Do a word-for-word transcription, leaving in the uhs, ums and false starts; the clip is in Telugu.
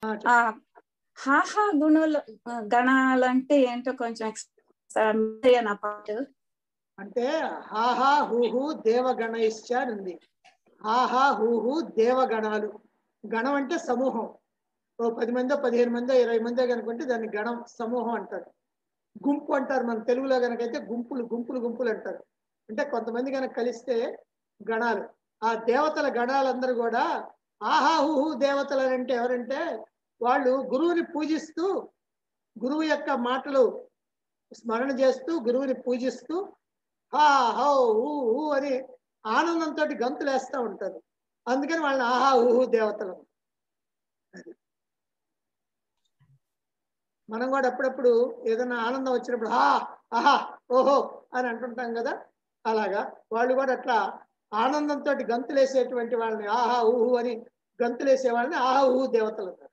ఆ, ఆ చెప్పు. హాహా గుణులు గణాలంటే ఏంటో కొంచెం explain నా పాట. అంటే హాహా హూహు దేవగణైశ్చ అని ఉంది. హాహా హూహు దేవగణాలు. గణం అంటే సమూహం. ఓ పది మందో పదిహేను మందో ఇరవై మందో కనుకుంటే దాన్ని గణం సమూహం అంటారు. గుంపు అంటారు మన తెలుగులో కనుకైతే గుంపులు గుంపులు గుంపులు అంటారు. అంటే కొంతమంది కనుక కలిస్తే గణాలు. ఆ దేవతల గణాలందరూ కూడా ఆహా హూహు దేవతలు అని అంటే ఎవరంటే వాళ్ళు గురువుని పూజిస్తూ గురువు యొక్క మాటలు స్మరణ చేస్తూ గురువుని పూజిస్తూ హా హౌ ఊ ఊ అని ఆనందంతో గంతులు వేస్తూ ఉంటారు. అందుకని వాళ్ళని ఆహా ఊహు దేవతలు. అది మనం కూడా అప్పుడప్పుడు ఏదైనా ఆనందం వచ్చినప్పుడు హా ఆహా ఓహో అని అంటుంటాం కదా. అలాగా వాళ్ళు కూడా అట్లా ఆనందంతో గంతులేసేటువంటి వాళ్ళని ఆహా ఊహు అని గంతులేసే వాళ్ళని ఆహా ఊహు దేవతలు అంటారు.